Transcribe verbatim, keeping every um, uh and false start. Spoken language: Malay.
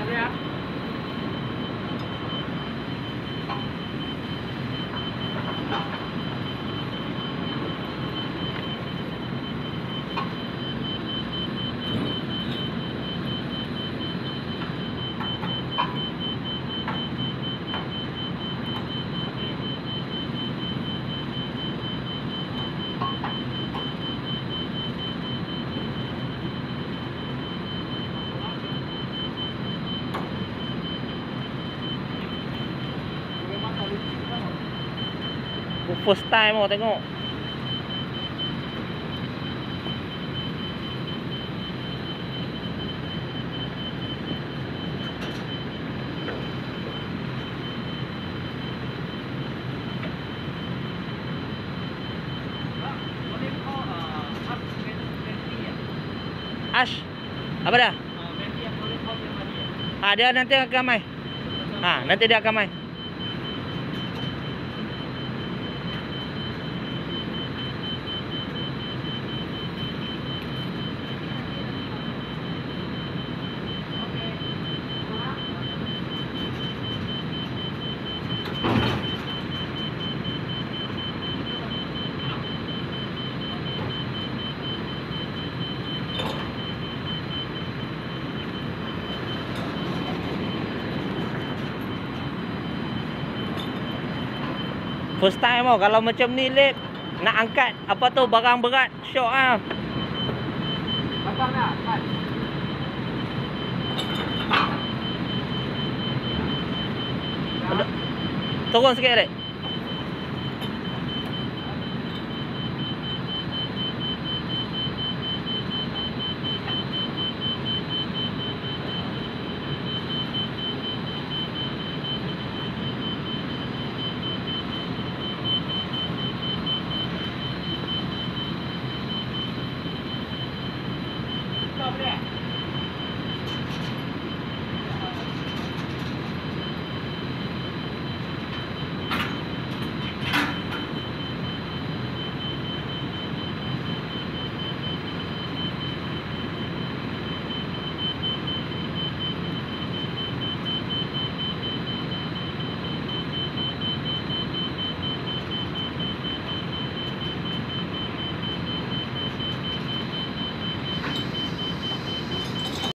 ya. First time awak tengok. Ash. Apa dah? Ah, dia nanti akan mai. Ha, nanti dia akan mai. First time oh, kalau macam ni lip nak angkat apa tu barang berat, syok ah. Pasang dah, cepat. Turun sikit, Dek.